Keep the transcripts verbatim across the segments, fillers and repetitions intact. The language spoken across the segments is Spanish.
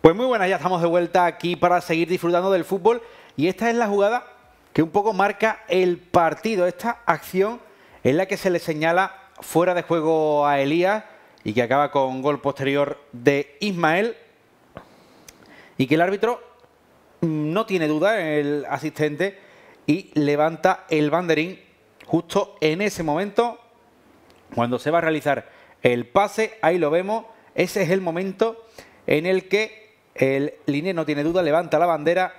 Pues muy buenas, ya estamos de vuelta aquí para seguir disfrutando del fútbol y esta es la jugada que un poco marca el partido, esta acción en la que se le señala fuera de juego a Elías y que acaba con gol posterior de Ismael y que el árbitro no tiene duda, el asistente, y levanta el banderín justo en ese momento cuando se va a realizar el pase. Ahí lo vemos, ese es el momento en el que el línea no tiene duda, levanta la bandera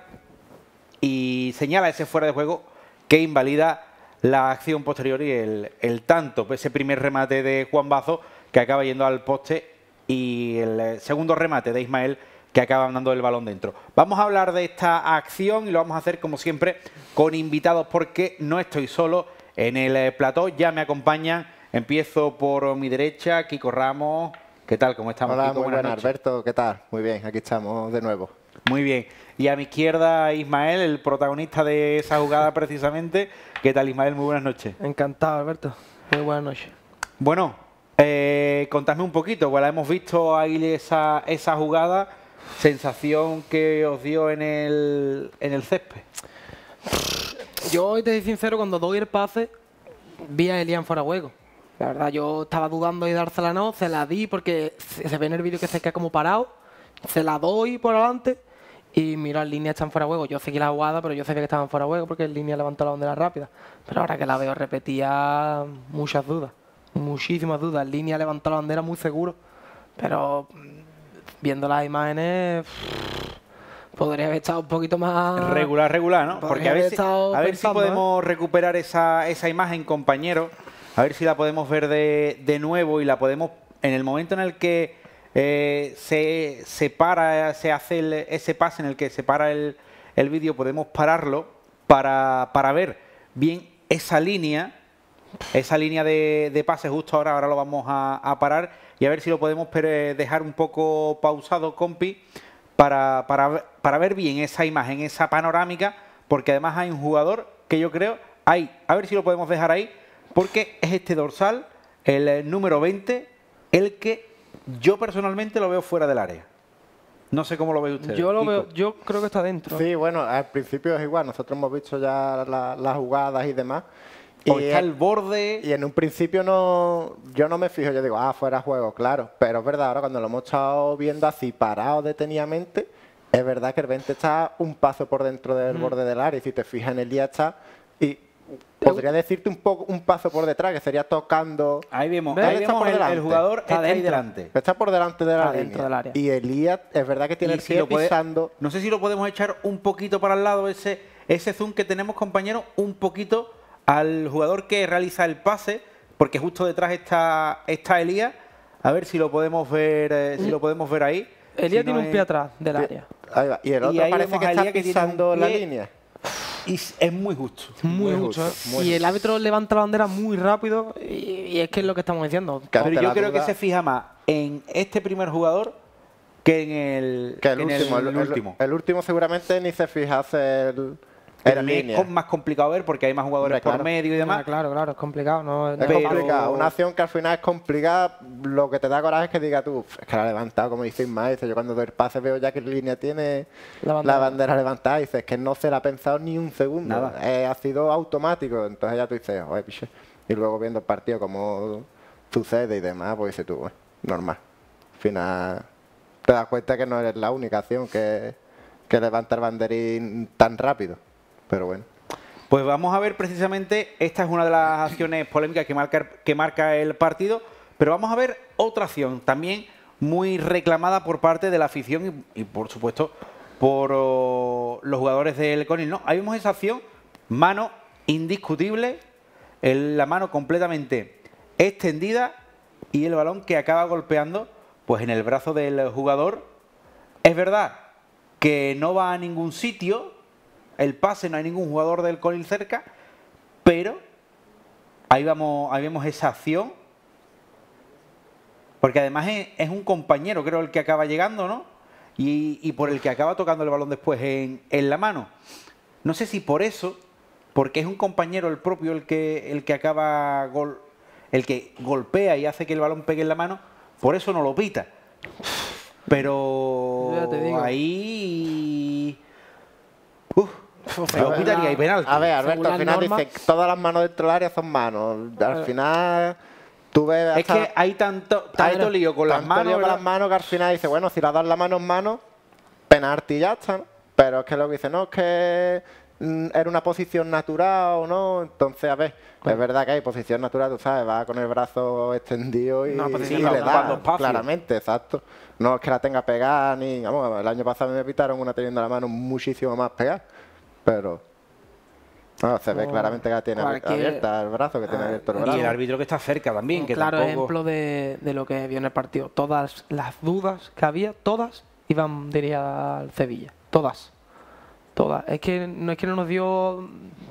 y señala ese fuera de juego que invalida la acción posterior y el, el tanto, ese primer remate de Juan Bazo que acaba yendo al poste y el segundo remate de Ismael que acaba dando el balón dentro. Vamos a hablar de esta acción y lo vamos a hacer como siempre con invitados porque no estoy solo en el plató, ya me acompañan. Empiezo por mi derecha, Kiko Ramos. ¿Qué tal? ¿Cómo estamos, Hola, Kiko? muy Buenas buenas, noches. Alberto. ¿Qué tal? Muy bien, aquí estamos de nuevo. Muy bien. Y a mi izquierda, Ismael, el protagonista de esa jugada precisamente. ¿Qué tal, Ismael? Muy buenas noches. Encantado, Alberto. Muy buenas noches. Bueno, eh, contadme un poquito. Bueno, hemos visto ahí esa, esa jugada. Sensación que os dio en el, en el césped. Yo hoy te soy sincero, cuando doy el pase, vi a Elian fuera de juego. La verdad, yo estaba dudando de dársela o no, se la di porque se ve en el vídeo que se queda como parado. Se la doy por adelante y miro, en línea están fuera de juego. Yo seguí la jugada, pero yo sabía que estaban fuera de juego porque en línea levantó la bandera rápida. Pero ahora que la veo repetía, muchas dudas, muchísimas dudas. En línea levantó la bandera muy seguro, pero viendo las imágenes podría haber estado un poquito más... Regular, regular, ¿no? Porque a ver si, a ver si pensando, podemos ¿eh? recuperar esa, esa imagen, compañero. A ver si la podemos ver de, de nuevo y la podemos, en el momento en el que eh, se, se para, se hace el, ese pase en el que se para el, el vídeo, podemos pararlo para, para ver bien esa línea, esa línea de, de pase justo ahora, ahora lo vamos a, a parar y a ver si lo podemos dejar un poco pausado, compi, para, para, para ver bien esa imagen, esa panorámica, porque además hay un jugador que yo creo, hay, a ver si lo podemos dejar ahí, porque es este dorsal, el número veinte, el que yo personalmente lo veo fuera del área. No sé cómo lo ve usted. Yo lo Kiko. veo, yo creo que está dentro. Sí, bueno, al principio es igual. Nosotros hemos visto ya la- las jugadas y demás. O Y, está el borde. y en un principio no, yo no me fijo, yo digo, ah, fuera juego, claro. Pero es verdad, ahora cuando lo hemos estado viendo así parado detenidamente, es verdad que el veinte está un paso por dentro del Mm. borde del área. Y si te fijas en el día está, y podría decirte un poco un paso por detrás, que sería tocando. Ahí vemos, ¿Ves? ahí Está vemos por el, el delante. jugador Está está ahí dentro. delante. Está por delante de la Está línea. dentro del área. Y Elías, es verdad que tiene Y el si pie lo puede- pisando. no sé si lo podemos echar un poquito para el lado, ese, ese zoom que tenemos, compañero, un poquito al jugador que realiza el pase, porque justo detrás está, está Elías. A ver si lo podemos ver, eh, si lo podemos ver ahí. Elías Si no tiene un es- pie atrás del área. Ahí va. Y el Y otro ahí parece vemos que a está Elías que tiene un pisando la pie- línea. Y es muy justo. Muy, Muy justo. justo, ¿eh? muy y el justo. árbitro levanta la bandera muy rápido y, y es que es lo que estamos diciendo. Que Pero ante yo la creo que duda- se fija más en este primer jugador que en el, Que el en último, el, el el- último. el último seguramente ni se fijase el, Pero en le línea. es más complicado ver porque hay más jugadores Hombre, por claro. medio y demás. Ah, claro, claro, es complicado. No, Es no Pero- complicado. Una acción que al final es complicada. Lo que te da coraje es que diga tú, es que la ha levantado, como dice Ismael. Dice, yo cuando doy el pase veo ya que en línea tiene La la bandera. bandera, levantada. Y dices, es que no se la ha pensado ni un segundo. Nada. Eh, ha sido automático. Entonces ya tú dices, joder, piche. Y luego viendo el partido como sucede y demás, pues dices tú, bueno, normal. Al final te das cuenta que no eres la única acción que, que levanta el banderín tan rápido. Pero bueno. Pues vamos a ver precisamente, esta es una de las acciones polémicas que marca, que marca el partido, pero vamos a ver otra acción también muy reclamada por parte de la afición y, y por supuesto por oh, los jugadores del Conil. No, ahí vemos esa acción, mano indiscutible, el- la mano completamente extendida y el balón que acaba golpeando pues en el brazo del jugador. Es verdad que no va a ningún sitio el pase, no hay ningún jugador del Conil cerca, pero ahí vamos, ahí vemos esa acción, porque además es, es un compañero, creo, el que acaba llegando, ¿no? Y, y por el que acaba tocando el balón después en, en la mano. No sé si por eso, porque es un compañero el propio el que, el que acaba gol, el que golpea y hace que el balón pegue en la mano, por eso no lo pita. Pero Ya te digo. ahí... Uf, Uf, yo a ver, quitaría ahí penalti. A ver, Alberto, Según al final las normas- dice que todas las manos dentro del área son manos. Al final, tú ves... Es hasta- que hay tanto, tanto Claro, lío con las tanto manos, lío con ¿verdad? las manos que al final dice, bueno, si la das la mano en mano, penalti y ya está, ¿no? Pero es que luego dice, no, es que mm, era una posición natural o no. Entonces, a ver, es verdad que hay posición natural, tú sabes, va con el brazo extendido y, No, y posición le natural, da, ocupando espacio. claramente, exacto. No es que la tenga pegada ni... Vamos, el año pasado me pitaron una teniendo la mano muchísimo más pegada, pero... No, se ve Oh, claramente que la tiene cualquier- abierta el brazo, que tiene Ah, abierto el Y brazo. el árbitro que está cerca también, Un que claro tampoco... ejemplo de, de lo que vio en el partido. Todas las dudas que había, todas iban dirigidas al Sevilla. Todas. Todas. Es que no es que no nos dio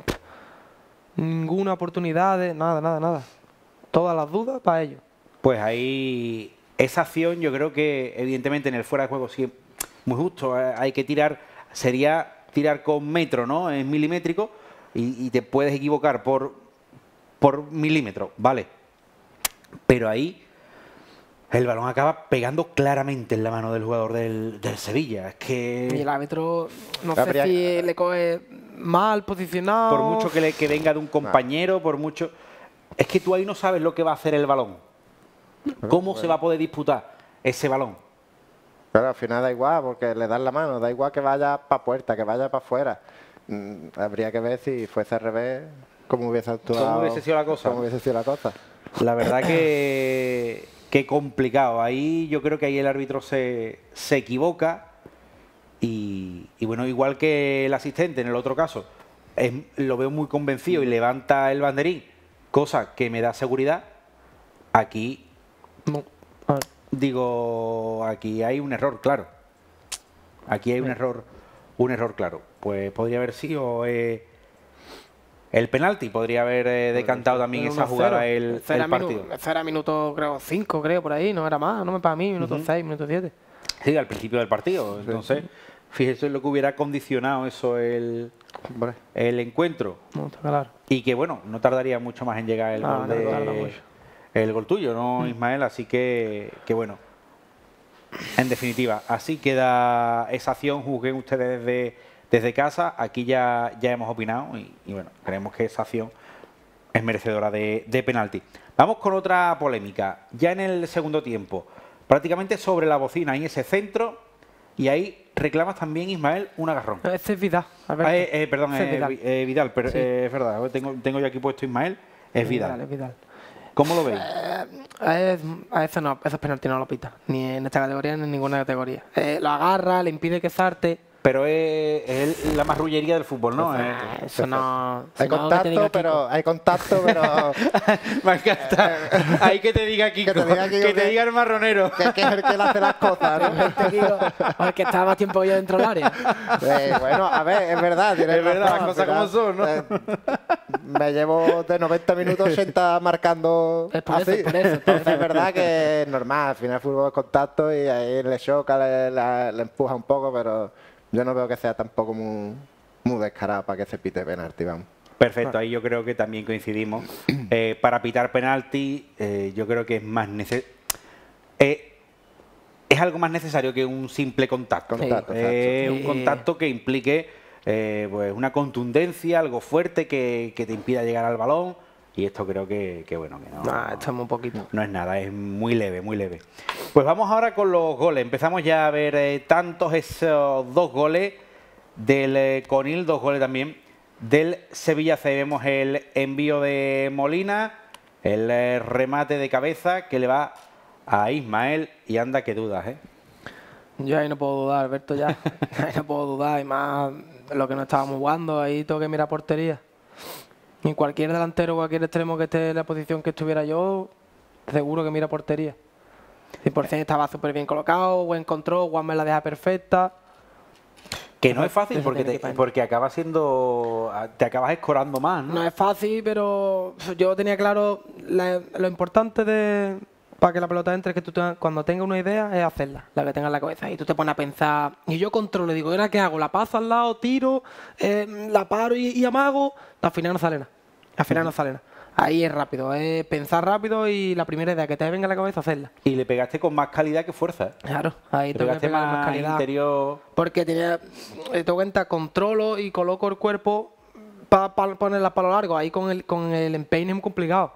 ninguna oportunidad de nada, nada, nada. Todas las dudas para ellos. Pues ahí, esa acción yo creo que evidentemente en el fuera de juego sí es muy justo. eh, Hay que tirar, sería tirar con metro, ¿no? Es milimétrico y, y te puedes equivocar por, por milímetro, ¿vale? Pero ahí el balón acaba pegando claramente en la mano del jugador del, del Sevilla. Es Y el que árbitro, no Habría- sé si le coge mal posicionado. por mucho que, le, que venga de un compañero, por mucho... Es que tú ahí no sabes lo que va a hacer el balón. ¿Cómo se va a poder disputar ese balón? Pero al final da igual, porque le das la mano, da igual que vaya para puerta, que vaya para afuera. Mm, habría que ver si fuese al revés, cómo hubiese actuado. ¿Cómo hubiese sido la cosa? Cómo hubiese sido la cosa. La verdad que, que complicado. Ahí yo creo que ahí el árbitro se, se equivoca y, y bueno, igual que el asistente en el otro caso, es- lo veo muy convencido y levanta el banderín, cosa que me da seguridad. Aquí, No. A ver. digo, aquí hay un error, claro. Aquí hay un error, un error claro. Pues podría haber sido eh, el penalti, podría haber eh, decantado también Era esa uno jugada cero. el, Eso era el partido. minu- eso era minuto, creo, cinco, creo, por ahí. No era más, no me para mí, minuto seis, minuto siete. Sí, al principio del partido. Entonces, fíjese lo que hubiera condicionado eso el, Hombre, el encuentro. No, está claro. Y que bueno, no tardaría mucho más en llegar el No, gol no de- tarda mucho. el gol tuyo, ¿no, Ismael? Así que, que bueno. En definitiva, así queda esa acción, juzguen ustedes desde, desde casa. Aquí ya, ya hemos opinado y, y bueno, creemos que esa acción es merecedora de, de penalti. Vamos con otra polémica. Ya en el segundo tiempo, prácticamente sobre la bocina, en ese centro, y ahí reclamas también, Ismael, un agarrón. Ese es Vidal, Alberto. Ah, eh, eh, perdón, Ese es eh, Vidal. Vi- eh, Vidal, pero Sí. eh, es verdad, tengo, tengo yo aquí puesto Ismael, es Vidal. Es Vidal. ¿Cómo lo veis? Eh, es- a eso no, esos penaltis no lo pita. Ni en esta categoría ni en ninguna categoría. Eh, lo agarra, le impide que sarte. Pero es, es la marrullería del fútbol, ¿no? Eh, Eh, eso no. hay eso no que te diga contacto, Kiko. pero hay contacto, pero me encanta. Hay que te diga Kiko, Que te diga Kiko que te que- diga el marronero. que, que es el que le hace las cosas, ¿no? Este Kiko, o el que estaba más tiempo yo dentro del área. Eh, bueno, a ver, es verdad, tienes Es verdad, razón, las cosas al como son, ¿no? eh, me llevo de noventa minutos ochenta marcando Es por eso, así. es por eso, es por eso. Es verdad que es normal, al final el fútbol es contacto y ahí le choca, le, le- le empuja un poco, pero yo no veo que sea tampoco muy, muy descarado para que se pite penalti, vamos. Perfecto, ahí yo creo que también coincidimos. Eh, para pitar penalti, eh, yo creo que es más necesario. es algo más necesario que un simple contacto. Contacto, Eh, exacto. un Sí. contacto que implique eh, pues una contundencia, algo fuerte que, que te impida llegar al balón. Y esto creo que, que bueno, que no, Nah, esto es muy poquito. no es nada, es muy leve, muy leve. Pues vamos ahora con los goles. Empezamos ya a ver eh, tantos esos dos goles del eh, Conil, dos goles también del Sevilla C. Vemos el envío de Molina, el eh, remate de cabeza que le va a Ismael y anda que dudas, ¿eh? Yo ahí no puedo dudar, Alberto, ya. Ahí no puedo dudar, y más lo que no estábamos jugando, ahí tengo que mirar portería. Y cualquier delantero, cualquier extremo que esté en la posición que estuviera yo, seguro que mira portería. cien por ciento estaba súper bien colocado, buen control, Juan me la deja perfecta. Que no es fácil Eso porque, tiene te, que pasar. porque acaba siendo, te acabas escorando más, ¿no? No es fácil, pero yo tenía claro la- lo importante de para que la pelota entre es que tú tengas- cuando tengas una idea es hacerla, la que tengas en la cabeza. Y tú te pones a pensar, y yo controlo, digo, ¿ahora qué hago? ¿La paso al lado, tiro, eh, la paro y, y amago? Al final no sale nada. Al final no sale nada. Ahí es rápido, es pensar rápido y la primera idea que te venga a la cabeza hacerla. Y le pegaste con más calidad que fuerza, ¿eh? Claro, ahí Le tengo que pegaste pegar más más calidad. interior. Porque tenía, eh, tengo cuenta, controlo y coloco el cuerpo para poner la palo largo. Ahí con el, con el empeine es muy complicado.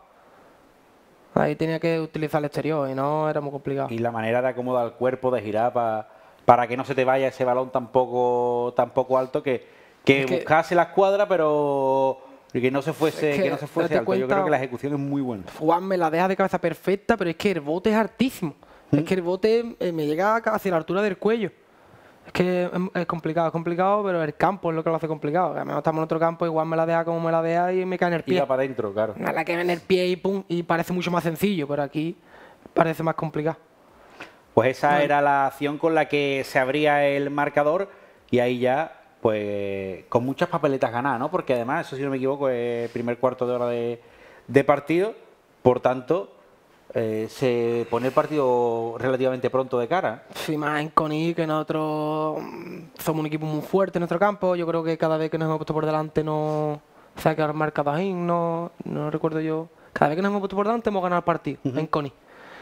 Ahí tenía que utilizar el exterior y no era muy complicado. Y la manera de acomodar el cuerpo, de girar pa- para que no se te vaya ese balón tan poco, tan poco alto, que, que Es que- buscase la escuadra, pero que no se fuese, Es que, que no se fuese date alto. Yo cuenta- creo que la ejecución es muy buena. Juan me la deja de cabeza perfecta, pero es que el bote es altísimo. Es que el bote eh, me llega hacia la altura del cuello. Es que es, es complicado, es complicado, pero el campo es lo que lo hace complicado. A menos estamos en otro campo, igual me la deja como me la deja y me cae en el pie. Iba para adentro, claro. Nada que en el pie y pum, y parece mucho más sencillo, pero aquí parece más complicado. Pues esa era la acción con la que se abría el marcador y ahí ya, pues, con muchas papeletas ganadas, ¿no? Porque además, eso si no me equivoco, es el primer cuarto de hora de, de partido, por tanto, eh, se pone el partido relativamente pronto de cara. Sí, más en Coni, que nosotros mm, somos un equipo muy fuerte en nuestro campo. Yo creo que cada vez que nos hemos puesto por delante no se ha quedado marcado ahí, no, no recuerdo yo. Cada vez que nos hemos puesto por delante hemos ganado el partido Ujú. en Coni.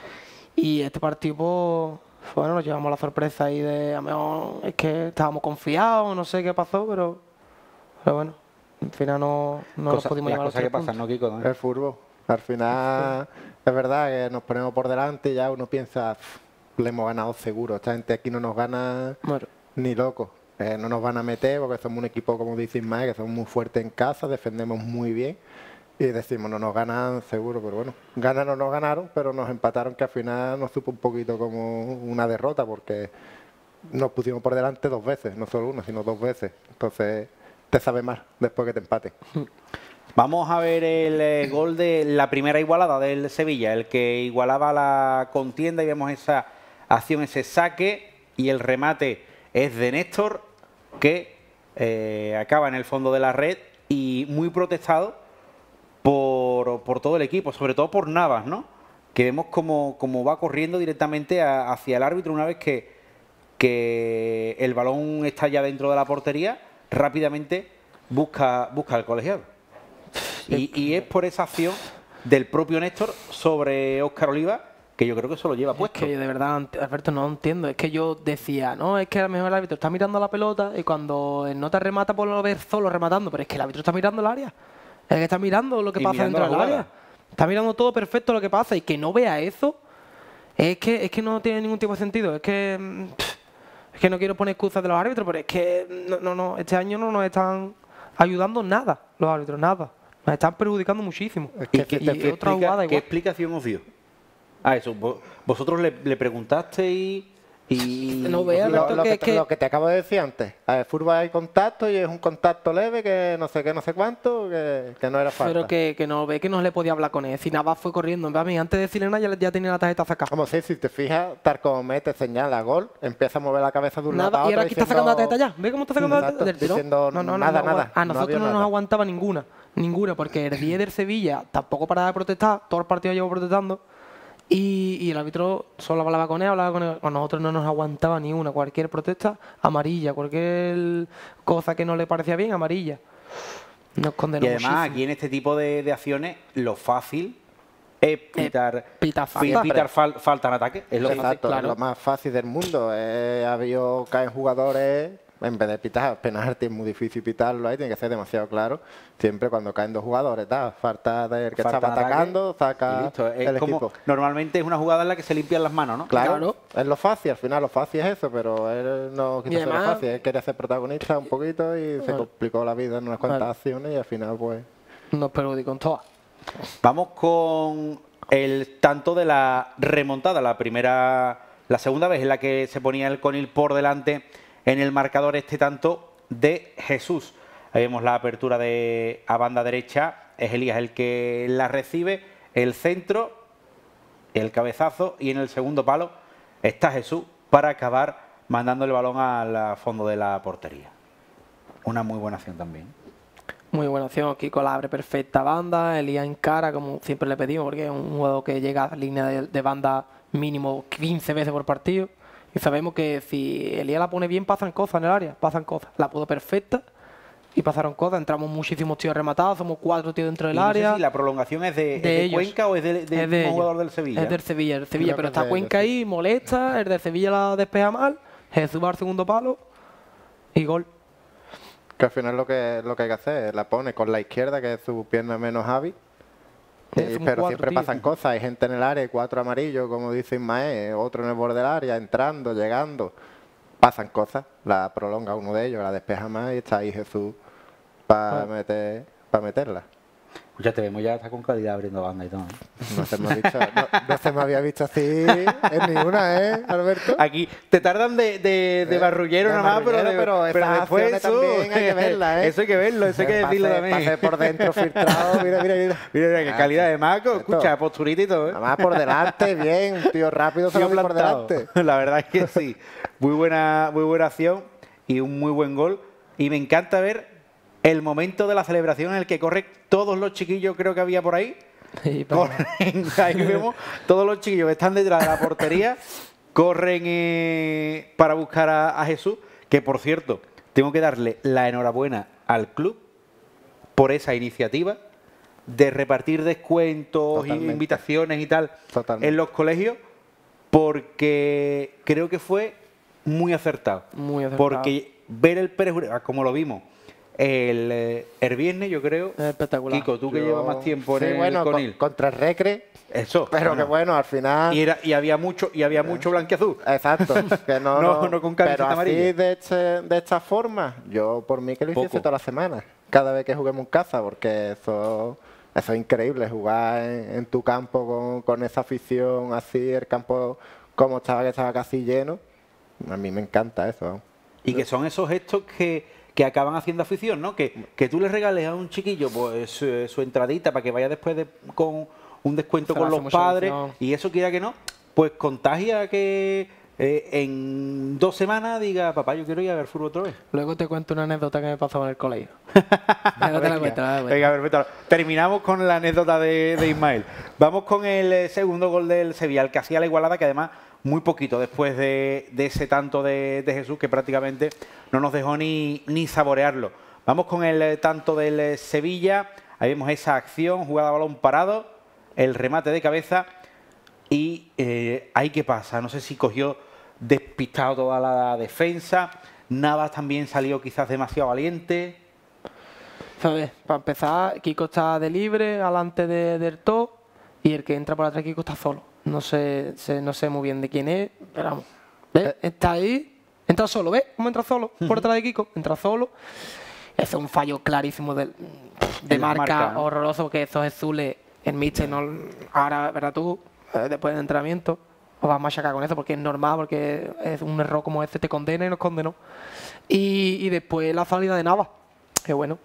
Y este partido, pues, bueno, nos llevamos la sorpresa ahí de, a lo mejor es que estábamos confiados, no sé qué pasó, pero, pero bueno, al final no, no nos Cosa- pudimos las llevar los cosas que tres pasan, puntos. ¿no, Kiko? ¿No? El fútbol. Al final, es verdad que nos ponemos por delante y ya uno piensa, "Pff, le hemos ganado seguro. Esta gente aquí no nos gana Bueno, ni loco. Eh, no nos van a meter porque somos un equipo, como dice Ismael, que somos muy fuertes en casa, defendemos muy bien. Y decimos, no nos ganan seguro, pero bueno, ganan o no ganaron, pero nos empataron, que al final nos supo un poquito como una derrota porque nos pusimos por delante dos veces, no solo una, sino dos veces. Entonces, te sabe más después que te empaten. Vamos a ver el eh, gol de la primera igualada del Sevilla, el que igualaba la contienda y vemos esa acción, ese saque y el remate es de Néstor que eh, acaba en el fondo de la red y muy protestado por, por todo el equipo, sobre todo por Navas, ¿no? Que vemos como, como va corriendo directamente a- hacia el árbitro una vez que, que el balón está ya dentro de la portería, rápidamente busca, busca al colegiado. Y, y es por esa acción del propio Néstor sobre Óscar Oliva que yo creo que eso lo lleva es puesto. que yo de verdad, ant- Alberto, no entiendo. Es que yo decía, no, es que a lo mejor el árbitro está mirando la pelota y cuando el nota remata, pues lo ves solo rematando. Pero es que el árbitro está mirando el área. Es que está mirando lo que Y pasa mirando dentro la del jugada. área. Está mirando todo perfecto lo que pasa y que no vea eso, es que, es que no tiene ningún tipo de sentido. Es que, mm, pff, es que no quiero poner excusas de los árbitros, pero es que no, no, no, este año no nos están ayudando nada los árbitros, nada. Nos están perjudicando muchísimo. Es ¿Y, que qué- si te y qué otra explica- jugada qué igual. explicación os dio? Ah, eso. vo- Vosotros le, le preguntasteis y... No vea, Lo, Alberto, lo que- que, te- que- lo que te acabo de decir antes, a ver, fútbol hay contacto y es un contacto leve que no sé qué, no sé cuánto, que, que no era falta. Pero que, que no ve que no le podía hablar con él. Si Navas fue corriendo, a mí antes de decirle nada ya, ya tenía la tarjeta sacada. Como si, si te fijas, tal como mete señala gol, empieza a mover la cabeza de un lado Nada, para y ahora otro aquí está sacando la diciendo- tarjeta ya. ¿Ve cómo está sacando la Exacto, tarjeta? ¿No? diciendo no, no, no, nada, no, nada, A no nosotros había no, nos nada. aguantaba ninguna. Ninguna, porque el diez del Sevilla tampoco paraba de protestar. Todo el partido llevo protestando. Y, y el árbitro solo hablaba con él, hablaba con él. A nosotros no nos aguantaba ni una. Cualquier protesta, amarilla. Cualquier cosa que no le parecía bien, amarilla. Nos condenó Y además, muchísimo. aquí en este tipo de, de acciones, lo fácil es pitar, pitar pi- falta. pitar fal- falta en ataque. Es lo fácil. Exacto, claro. es lo más fácil del mundo. Eh, ha habido, caen jugadores, en vez de pitar penalti, es muy difícil pitarlo ahí, tiene que ser demasiado claro. Siempre cuando caen dos jugadores, da falta del que Falta estaba en ataque atacando, y saca listo. Es el como, equipo. normalmente es una jugada en la que se limpian las manos, ¿no? Claro, Claro. es lo fácil, al final lo fácil es eso, pero él no quiso Y ser lo además- fácil, él quería ser protagonista un poquito y se Claro. complicó la vida en unas cuantas Claro. acciones y al final pues... Nos perjudicó en todas. Vamos con el tanto de la remontada, la primera, la segunda vez en la que se ponía el Conil por delante en el marcador, este tanto de Jesús. Ahí vemos la apertura de a banda derecha, es Elías el que la recibe, el centro, el cabezazo y en el segundo palo está Jesús para acabar mandando el balón al fondo de la portería. Una muy buena acción también. Muy buena acción, Kiko la abre perfecta banda, Elías encara como siempre le pedimos porque es un jugador que llega a línea de, de banda mínimo quince veces por partido y sabemos que si Elías la pone bien pasan cosas en el área, pasan cosas. La puso perfecta y pasaron cosas. Entramos muchísimos tíos rematados, somos cuatro tíos dentro del Y no sé área. si la prolongación es de, de es de ellos. Cuenca o es de- del Es de mismo jugador ellos. del Sevilla. Es del Sevilla, el Sevilla, Creo pero que es está de Cuenca ellos, sí. ahí, molesta, el del Sevilla la despeja mal, Jesús va al segundo palo y gol. Que al final lo que, lo que hay que hacer, la pone con la izquierda, que es su pierna menos hábil. Sí, Eh, somos pero cuatro, siempre tío. pasan cosas, hay gente en el área, cuatro amarillos, como dice Ismael, otro en el borde del área, entrando, llegando. Pasan cosas, la prolonga uno de ellos, la despeja más y está ahí Jesús para Bueno. meter, para meterla. Ya te vemos, ya está con calidad abriendo banda y todo. ¿eh? No se me, ha visto- no- no se me había visto así en ninguna, ¿eh, Alberto? Aquí te tardan de, de, de Eh, barrullero de nada más, pero, marrullero, de- pero pero esas después acciones eso, también hay que verlas, ¿eh? Eso hay que verlo, eso hay que decirlo Pase- también. pase por dentro filtrado, mira, mira, mira. Mira, mira, qué Ah, calidad de Marco, esto. escucha, posturita y todo, ¿eh? Nada más por delante, bien, un tío rápido se Tío lo ve por plantado. delante. La verdad es que sí. Muy buena, muy buena acción y un muy buen gol. Y me encanta ver el momento de la celebración en el que corren todos los chiquillos, creo que había por ahí. Y para- Corren, ahí vemos todos los chiquillos que están detrás de la portería, corren eh, para buscar a, a Jesús, que por cierto, tengo que darle la enhorabuena al club por esa iniciativa de repartir descuentos, y Totalmente. invitaciones y tal Totalmente. en los colegios, porque creo que fue muy acertado. Muy acertado. Porque ver el perjuicio, como lo vimos el, eh, el viernes, yo creo. Es espectacular. Kiko, tú que Yo- llevas más tiempo en sí, el bueno, con- Conil. contra el Recre, Eso. pero bueno. que bueno, al final... Y, era, y había mucho, y había mucho blanqueazul. Exacto, que no, No, no, no con camiseta pero así amarilla. de, este- de esta forma, yo por mí que lo hiciese Poco. toda la semana, cada vez que juguemos en casa, porque eso, eso es increíble, jugar en, en tu campo con, con esa afición así, el campo como estaba, que estaba casi lleno, a mí me encanta eso. vamos. Y que son esos gestos que, que acaban haciendo afición, ¿no? Que, que tú le regales a un chiquillo pues, su, su entradita para que vaya después de- con un descuento Se con le los hace mucha padres, ilusión. y eso quiera que no, pues contagia que eh, en dos semanas diga, papá, yo quiero ir a ver fútbol otra vez. Luego te cuento una anécdota que me pasó en el colegio. Luego te la Venga, cuento, la cuento. venga, perfecto. Terminamos con la anécdota de, de Ismael. Vamos con el eh, segundo gol del Sevilla, el que hacía la igualada, que además muy poquito después de, de ese tanto de, de Jesús, que prácticamente no nos dejó ni, ni saborearlo. Vamos con el eh, tanto del eh, Sevilla. Ahí vemos esa acción, jugada a balón parado, el remate de cabeza. Y eh, ahí qué pasa, no sé si cogió despistado toda la defensa. Navas también salió quizás demasiado valiente. ¿Sabes? Para empezar, Kiko está de libre, alante de, del top, y el que entra por atrás, Kiko, está solo. No sé, sé- no sé muy bien de quién es, pero vamos. ¿Ves? Está ahí, entra solo, ¿ves? ¿Cómo entra solo? Por detrás de Kiko, entra solo. Ese es un fallo clarísimo de, de En la marca, marca, ¿no? horroroso, porque esos azules, el míster, no, ahora, ¿verdad tú? eh, Después del entrenamiento, os vas a machacar con eso, porque es normal, porque es un error como este te condena y nos condenó. Y, y después la salida de Navas, que bueno,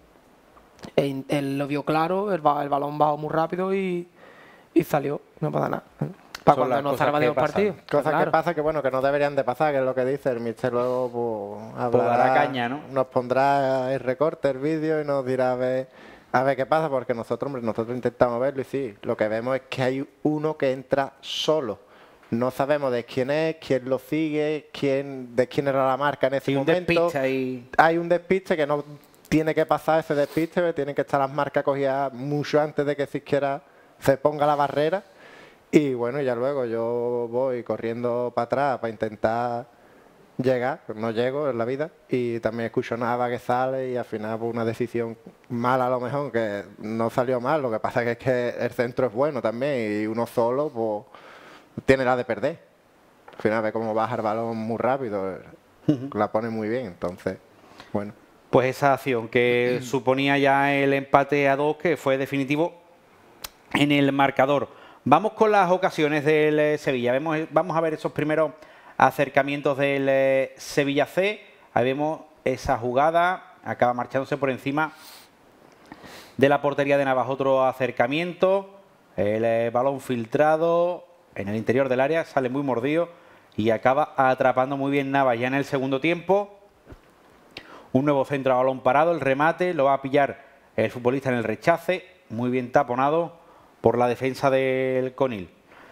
él, él lo vio claro, el, ba- el balón bajó muy rápido y, y salió, no pasa nada. Para Son las cuando nos cosas salva que de los pasan. partidos. Cosas Claro. que pasan que bueno, que no deberían de pasar, que es lo que dice el mister luego pues, Pues dará hablará, caña, ¿no? nos pondrá el recorte, el vídeo y nos dirá a ver, a ver qué pasa, porque nosotros, hombre, nosotros intentamos verlo y sí, lo que vemos es que hay uno que entra solo. No sabemos de quién es, quién lo sigue, quién, de quién era la marca en ese Y un momento. despiste ahí. Hay un despiste que no tiene que pasar ese despiste, que tienen que estar las marcas cogidas mucho antes de que siquiera se ponga la barrera. Y bueno, ya luego yo voy corriendo para atrás para intentar llegar, pues no llego en la vida, y también escucho nada que sale y al final pues, una decisión mala a lo mejor, que no salió mal, lo que pasa que es que el centro es bueno también y uno solo pues tiene la de perder. Al final ve cómo baja el balón muy rápido, la pone muy bien, entonces, bueno. Pues esa acción que suponía ya el empate a dos, que fue definitivo en el marcador. Vamos con las ocasiones del eh, Sevilla. Vemos, vamos a ver esos primeros acercamientos del eh, Sevilla C. Ahí vemos esa jugada, acaba marchándose por encima de la portería de Navas. Otro acercamiento, el eh, balón filtrado en el interior del área, sale muy mordido y acaba atrapando muy bien Navas ya en el segundo tiempo. Un nuevo centro a balón parado, el remate, lo va a pillar el futbolista en el rechace, muy bien taponado por la defensa del Conil.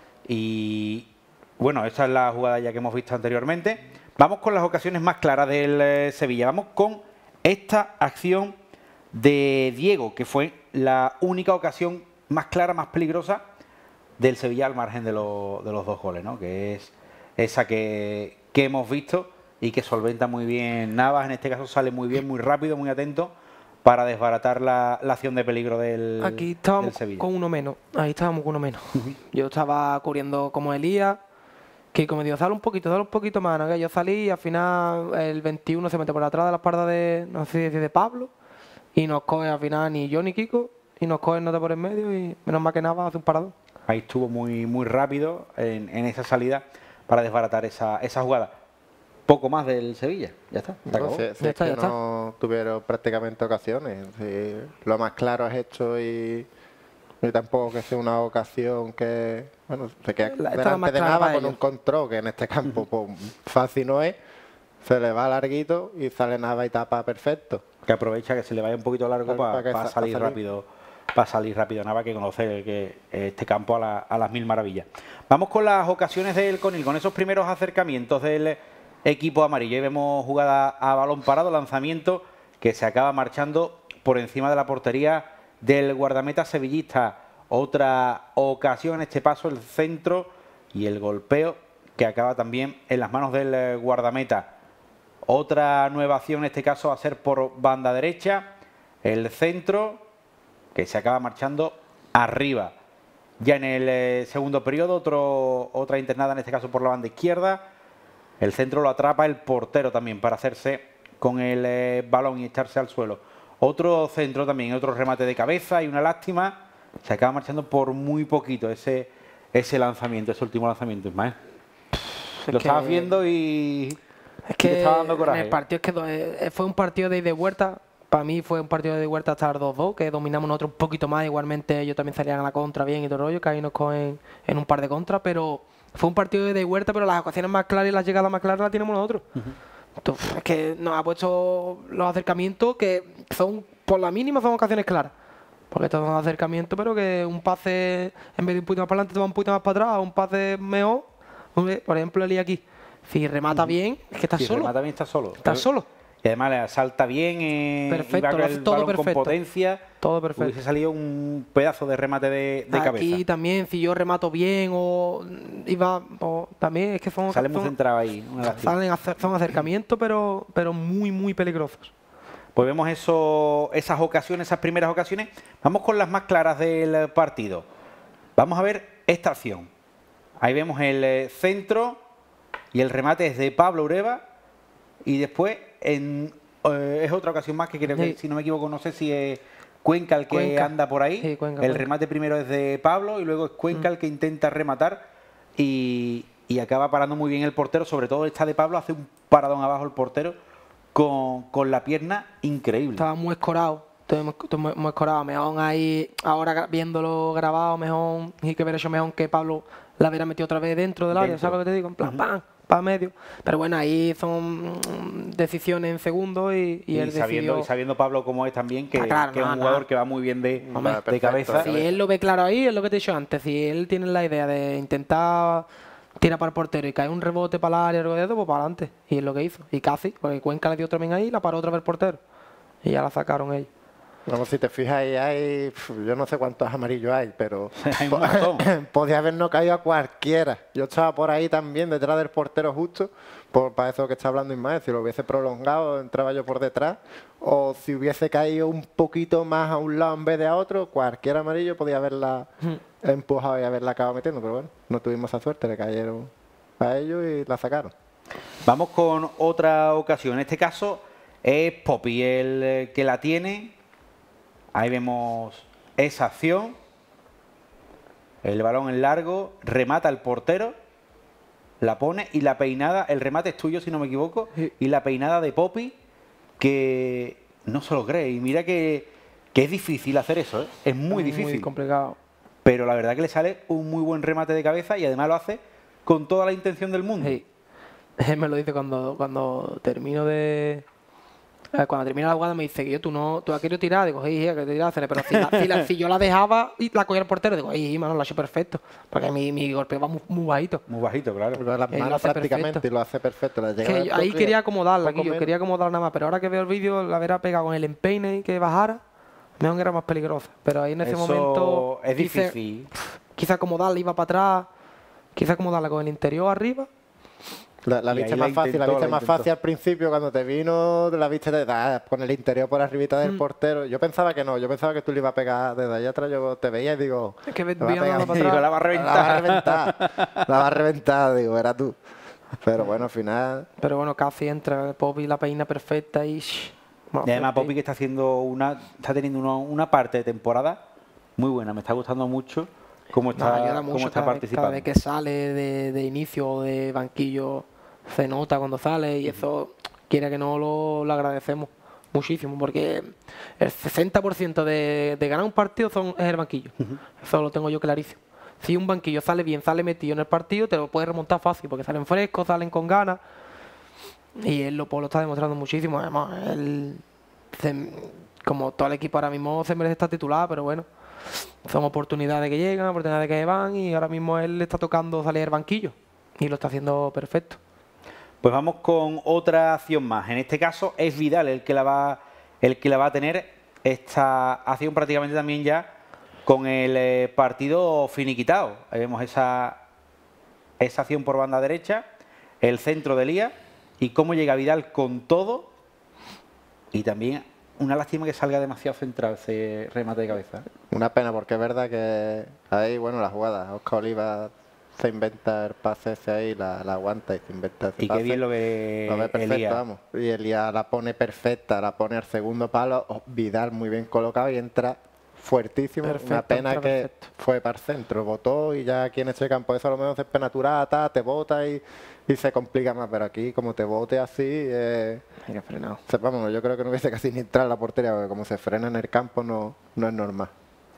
Y bueno, esta es la jugada ya que hemos visto anteriormente. Vamos con las ocasiones más claras del eh, Sevilla. Vamos con esta acción de Diego, que fue la única ocasión más clara, más peligrosa del Sevilla al margen de, lo, de los dos goles, ¿no? Que es esa que, que hemos visto y que solventa muy bien Navas. En este caso sale muy bien, muy rápido, muy atento para desbaratar la, la acción de peligro del, Aquí estábamos del Sevilla. con uno menos, ahí estábamos con uno menos. Yo estaba cubriendo como Elías, que como digo, sale un poquito, sale un poquito más, ¿no? Que yo salí y al final el veintiuno se mete por atrás de la espalda de, no sé si decir de Pablo, y nos coge al final ni yo ni Kiko, y nos coge nota por en medio y menos mal que nada hace un paradón. Ahí estuvo muy, muy rápido en, en esa salida para desbaratar esa, esa jugada. Poco más del Sevilla, ya está. Se acabó. No, si, si Ya es está, que ya está. no tuvieron prácticamente ocasiones. Si lo más claro es esto y, y tampoco que sea una ocasión que, bueno, se queda La- esta es la más delante de clara nada para con ellos. un control que en este campo pues, fácil no es. Se le va larguito y sale Nava y tapa perfecto. Que aprovecha que se le vaya un poquito largo Claro, para para que sa- salir para salir. rápido, para salir rápido. Nava que conoce que este campo a, la- a las mil maravillas. Vamos con las ocasiones del Conil, con esos primeros acercamientos del equipo amarillo. Ahí vemos jugada a balón parado, lanzamiento que se acaba marchando por encima de la portería del guardameta sevillista. Otra ocasión en este paso, el centro y el golpeo que acaba también en las manos del eh, guardameta. Otra nueva acción en este caso va a ser por banda derecha, el centro que se acaba marchando arriba. Ya en el eh, segundo periodo, otro, otra internada en este caso por la banda izquierda. El centro lo atrapa el portero también para hacerse con el eh, balón y echarse al suelo. Otro centro también, otro remate de cabeza y una lástima. Se acaba marchando por muy poquito ese, ese lanzamiento, ese último lanzamiento, Ismael. Es Lo que- estabas viendo y Es y te que estaba dando en coraje. el partido es que do- eh, fue un partido de ida y vuelta. Para mí fue un partido de ida y vuelta hasta el dos dos, que dominamos nosotros un poquito más. Igualmente ellos también salían a la contra bien y todo el rollo, que ahí nos cogen en un par de contras, pero fue un partido de ida y vuelta, pero las ocasiones más claras y las llegadas más claras las tenemos nosotros. Entonces, es que nos ha puesto los acercamientos que son, por la mínima, son ocasiones claras. Porque estos son acercamientos, pero que un pase, en vez de un poquito más para adelante, te va un poquito más para atrás, un pase mejor. Hombre, por ejemplo, Eli aquí. Si remata bien, es que está Sí, solo. remata bien, está solo. Está solo. Y además le salta bien, eh, Perfecto, y va con lo hace el todo balón con perfecto. potencia. Todo perfecto. Hubiese salido un pedazo de remate de, de Aquí cabeza. también, si yo remato bien o iba, o también es que son, Sale muy son, centrado ahí. Una lástima. salen acer- son acercamientos, pero, pero muy, muy peligrosos. Pues vemos eso, esas ocasiones, esas primeras ocasiones. Vamos con las más claras del partido. Vamos a ver esta acción. Ahí vemos el eh, centro y el remate es de Pablo Ureva. Y después en, eh, es otra ocasión más que creo que, Sí. si no me equivoco, no sé si es Cuenca el que Cuenca. anda por ahí. Sí, Cuenca, el Cuenca. remate primero es de Pablo y luego es Cuenca Mm. el que intenta rematar y, y acaba parando muy bien el portero. Sobre todo esta de Pablo, hace un paradón abajo el portero con, con la pierna increíble. Estaba muy escorado. Estoy muy, estoy muy- muy escorado. Mejor ahí, ahora gra- viéndolo grabado, mejor, y que ver eso mejor que Pablo la hubiera metido otra vez dentro del área, Dentro. ¿sabes lo que te digo? En plan, ¡pam! Para medio. Pero bueno, ahí son mm, decisiones en segundos y, y, Y, él sabiendo, decidió... y sabiendo Pablo cómo es también, que, Ah, claro, que es no, un no. jugador que va muy bien de, Hombre, de perfecto, cabeza. sí. Si él lo ve claro ahí, es lo que te he dicho antes. Si él tiene la idea de intentar tirar para el portero y cae un rebote para el área o algo de eso, pues para adelante. Y es lo que hizo. Y casi, porque Cuenca le dio también ahí y la paró otra vez el portero. Y ya la sacaron ellos. Vamos, si te fijas ahí hay, pf, yo no sé cuántos amarillos hay, pero Hay un montón. podía habernos caído a cualquiera. Yo estaba por ahí también, detrás del portero justo, por, para eso que está hablando Ismael, si lo hubiese prolongado, entraba yo por detrás, o si hubiese caído un poquito más a un lado en vez de a otro, cualquier amarillo podía haberla empujado y haberla acabado metiendo, pero bueno, no tuvimos esa suerte, le cayeron a ellos y la sacaron. Vamos con otra ocasión. En este caso es Poppy el eh, que la tiene. Ahí vemos esa acción. El balón en largo, remata el portero, la pone y la peinada, el remate es tuyo si no me equivoco, Sí. y la peinada de Poppy que no se lo cree. Y mira que, que es difícil hacer eso, ¿eh? Es muy difícil. Muy complicado. Pero la verdad que le sale un muy buen remate de cabeza y además lo hace con toda la intención del mundo. Sí. Él me lo dice cuando, cuando termino de, Eh, Cuando termina la jugada me dice que yo, tú no, tú has querido tirar, digo, sí, sí, que tirar, pero si, la, si, la, si yo la dejaba y la cogía el portero, digo, sí, mano, lo ha hecho perfecto, porque mi, mi golpeo va muy, muy bajito. Muy bajito, claro. Pero las Él lo manos hace prácticamente perfecto. y lo hace perfecto. La Que llegada yo- del ahí toque, quería acomodarla, poco aquí yo menos. quería acomodarla nada más, pero ahora que veo el vídeo, la verá pegado con el empeine y que bajara, mejor que era más peligrosa. Pero ahí en ese Eso momento es quise, difícil. quise acomodarla, iba para atrás, quise acomodarla con el interior arriba. La, la Y viste ahí más la fácil, la intentó, viste la más intentó. fácil al principio cuando te vino, la viste de, ah, con el interior por arribita del Mm. portero. Yo pensaba que no, yo pensaba que tú le ibas a pegar desde allá atrás, yo te veía y digo, Es que "Le va a veía pegar". nada para Digo, atrás. la va a La va a reventar. reventar, la va a reventar, digo, era tú. Pero bueno, al final, Pero bueno, casi entra Poppy la peina perfecta y... shh, más Y además fuerte. Poppy que está haciendo una, está teniendo una, una parte de temporada muy buena, me está gustando mucho cómo No, está, ayuda cómo mucho está cada, vez, cada participando. vez que sale de, de inicio o de banquillo, se nota cuando sale y eso, quiera que no, lo, lo agradecemos muchísimo, porque el sesenta por ciento de, de ganar un partido son, es el banquillo. Eso lo tengo yo clarísimo. Si un banquillo sale bien, sale metido en el partido, te lo puedes remontar fácil, porque salen frescos, salen con ganas. Y él lo, pues, lo está demostrando muchísimo. Además, él, se- como todo el equipo ahora mismo, se merece estar titular, pero bueno, son oportunidades que llegan, oportunidades que van, y ahora mismo él le está tocando salir del banquillo. Y lo está haciendo perfecto. Pues vamos con otra acción más. En este caso es Vidal el que la va, el que la va a tener esta acción prácticamente también ya con el eh, partido finiquitado. Ahí vemos esa, esa acción por banda derecha, el centro de Elías y cómo llega Vidal con todo. Y también una lástima que salga demasiado central ese remate de cabeza. una pena porque es verdad que ahí, bueno, la jugada, Oscar Oliva se inventa el pase ese ahí, la, la aguanta y se inventa ese Y pase. qué bien lo ve, Lo ve perfecto, Elías. vamos. Y Elías la pone perfecta, la pone al segundo palo, oh, Vidal muy bien colocado y entra fuertísimo. Perfecto, Una pena entra que perfecto. fue para el centro, botó y ya aquí en ese campo eso a lo menos es penaturata, te bota y, y se complica más, pero aquí como te bote así, eh, Venga, frenado. se- vamos, yo creo que no hubiese casi ni entrar a la portería, porque como se frena en el campo no, no es normal.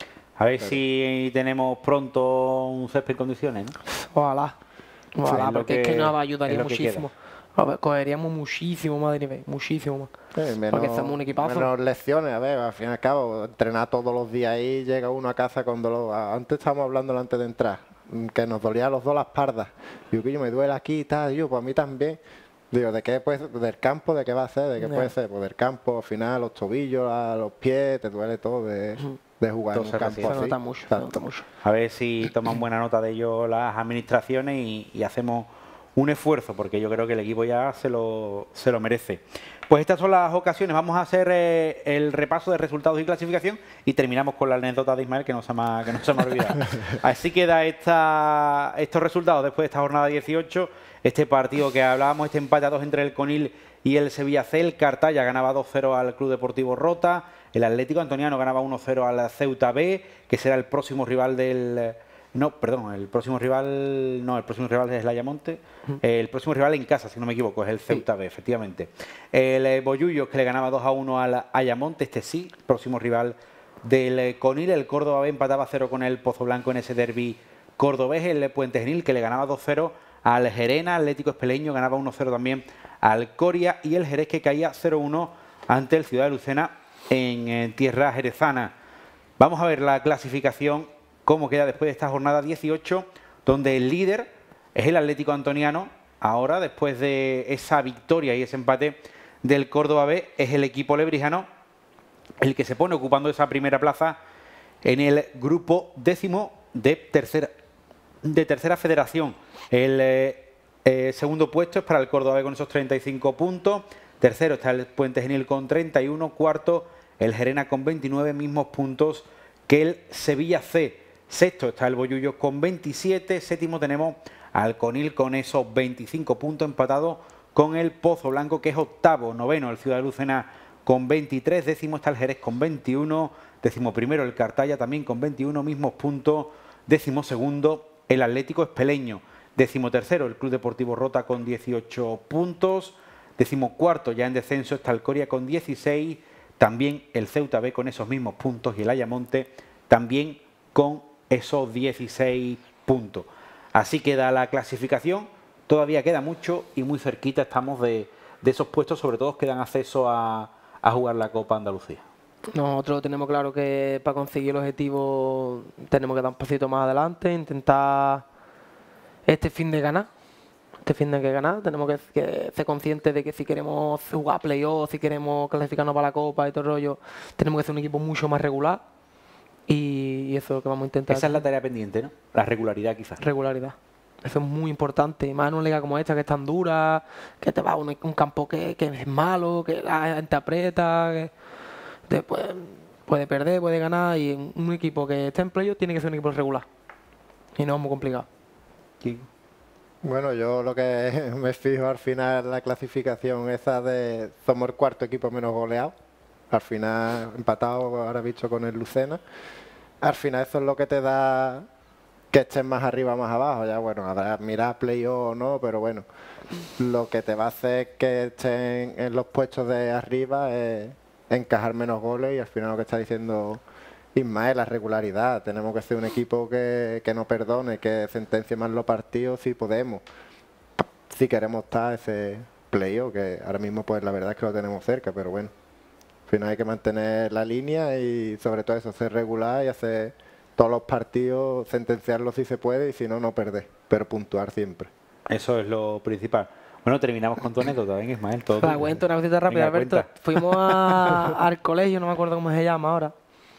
A ver si tenemos pronto un césped en condiciones, ¿no? Ojalá. Ojalá, es lo porque es que que- nos es ayudaría lo que muchísimo. A ver, cogeríamos muchísimo más de nivel, muchísimo más. Sí, menos, Porque somos un equipazo. menos lecciones, a ver, al fin y al cabo, entrenar todos los días ahí, llega uno a casa con dolor. A- Antes estábamos hablando antes de entrar, mm, que nos dolía a los dos las pardas. Digo, que yo me duele aquí y tal, yo, pues a mí también. Digo, ¿de qué puede ser? ¿Del campo? ¿De qué va a ser? ¿De qué Ya. puede ser? Pues del campo, al final, los tobillos, a los pies, te duele todo de, de jugar Todo en un se campo resiente. Se así. nota mucho, se Exacto. nota mucho. A ver si toman buena nota de ello las administraciones y, y hacemos un esfuerzo, porque yo creo que el equipo ya se lo, se lo merece. Pues estas son las ocasiones. Vamos a hacer eh, el repaso de resultados y clasificación y terminamos con la anécdota de Ismael, que no se me ha, que no se me ha olvidado. Así queda esta, estos resultados después de esta jornada dieciocho. Este partido que hablábamos, este empate a dos entre el Conil y el Sevilla C. El Cartaya ganaba dos cero al Club Deportivo Rota. El Atlético Antoniano ganaba uno cero al Ceuta B, que será el próximo rival del... No, perdón, el próximo rival... No, el próximo rival es el Ayamonte. El próximo rival en casa, si no me equivoco, es el Ceuta B, efectivamente. El eh, Bollullos, que le ganaba dos a uno al Ayamonte, este sí, próximo rival del eh, Conil. El Córdoba B empataba cero con el Pozo Blanco en ese derbi cordobés. El Puente Genil, que le ganaba dos cero al Gerena. Atlético Espeleño ganaba uno cero también al Coria. Y el Jerez, que caía cero uno ante el Ciudad de Lucena en eh, tierra jerezana. Vamos a ver la clasificación, cómo queda después de esta jornada dieciocho, donde el líder es el Atlético Antoniano. Ahora, después de esa victoria y ese empate del Córdoba B, es el equipo lebrijano el que se pone ocupando esa primera plaza en el grupo décimo de tercera, de tercera federación. El eh, eh, segundo puesto es para el Córdoba B con esos treinta y cinco puntos. Tercero está el Puente Genil con treinta y uno. Cuarto, el Gerena con veintinueve, mismos puntos que el Sevilla C. Sexto está el Bollullos con veintisiete. Séptimo tenemos al Conil con esos veinticinco puntos, empatado con el Pozo Blanco, que es octavo. Noveno el Ciudad de Lucena con veintitrés. Décimo está el Jerez con veintiuno. Décimo primero el Cartaya también con veintiuno, mismos puntos. Décimo segundo el Atlético Espeleño. Décimo tercero el Club Deportivo Rota con dieciocho puntos. Décimo cuarto ya en descenso está el Coria con dieciséis. También el Ceuta B con esos mismos puntos y el Ayamonte también con esos dieciséis puntos. Así queda la clasificación. Todavía queda mucho y muy cerquita estamos de, de esos puestos, sobre todo que dan acceso a, a jugar la Copa Andalucía. Nosotros tenemos claro que para conseguir el objetivo tenemos que dar un pasito más adelante, intentar este fin de ganar. Este fin de que ganar, tenemos que, que ser conscientes de que si queremos jugar playoff, si queremos clasificarnos para la Copa y todo el rollo, tenemos que ser un equipo mucho más regular y, y eso es lo que vamos a intentar. Esa es la tarea pendiente, ¿no? La regularidad quizás. Regularidad. Eso es muy importante, y más en una liga como esta que es tan dura, que te va a un, un campo que, que es malo, que la gente aprieta, que después puede perder, puede ganar, y en un equipo que esté en playoff tiene que ser un equipo regular. Y no es muy complicado. Sí. Bueno, yo lo que me fijo al final la clasificación esa de somos el cuarto equipo menos goleado. Al final empatado, ahora visto con el Lucena. Al final eso es lo que te da que estés más arriba, más abajo. Ya bueno, habrá mirar playoff o no, pero bueno, lo que te va a hacer que estén en los puestos de arriba es encajar menos goles y al final lo que está diciendo Ismael, la regularidad. Tenemos que ser un equipo que, que no perdone, que sentencie más los partidos si podemos. Si queremos estar ese playoff, que ahora mismo pues la verdad es que lo tenemos cerca, pero bueno. Al final hay que mantener la línea y sobre todo eso, ser regular y hacer todos los partidos, sentenciarlos si se puede y si no, no perder, pero puntuar siempre. Eso es lo principal. Bueno, terminamos con tu anécdota, ven Ismael. Todo La cuento una cosita rápida, Venga, Alberto. cuenta. Fuimos a- al colegio, no me acuerdo cómo se llama ahora.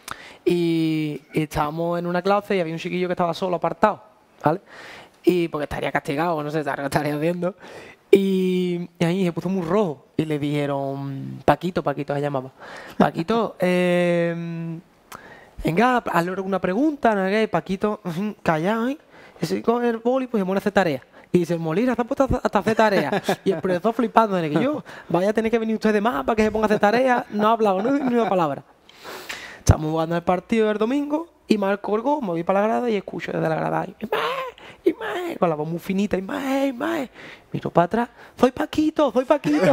Y, y estábamos en una clase y había un chiquillo que estaba solo, apartado, ¿vale? Y porque estaría castigado, no sé, estaría estaría haciendo. Y, y ahí se puso muy rojo y le dijeron, Paquito, Paquito se llamaba. Paquito, eh, venga, hazle una pregunta, ¿no? Y Paquito, ujú, callado, ¿eh? Y se coge el boli pues se pone a hacer tarea. Y dice, Molina, se ha puesto hasta hacer tarea. Y el profesor flipando, de que yo, vaya a tener que venir usted de más para que se ponga a hacer tarea. No ha hablado ni una palabra. Estamos jugando el partido del domingo y marco el gol, me voy para la grada y escucho desde la grada y y mae, con la voz muy finita, y mae, mae. Miro para atrás, soy Paquito, soy Paquito.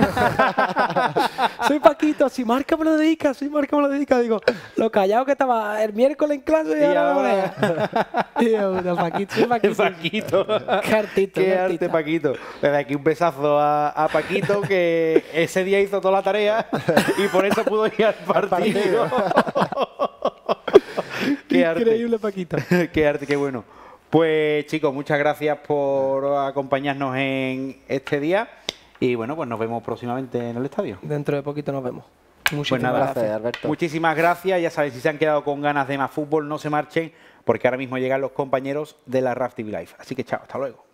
Soy Paquito, si Marca me lo dedica, si Marca me lo dedica. Digo, lo callado que estaba el miércoles en clase y, Y ahora no ahora- veas. Y yo, no, Paquito, soy Paquito. Paquito. Qué artista, Qué qué arte, artista. Paquito. Desde aquí un besazo a, a Paquito, que ese día hizo toda la tarea y por eso pudo ir al partido. Qué arte. Increíble, Paquito. Qué arte, qué bueno. Pues chicos, muchas gracias por acompañarnos en este día y bueno, pues nos vemos próximamente en el estadio. Dentro de poquito nos vemos. Pues Muchísimas nada, gracias. Gracias, Alberto. muchísimas gracias. Ya sabéis, si se han quedado con ganas de más fútbol, no se marchen porque ahora mismo llegan los compañeros de la R A F T V Live. Así que chao, hasta luego.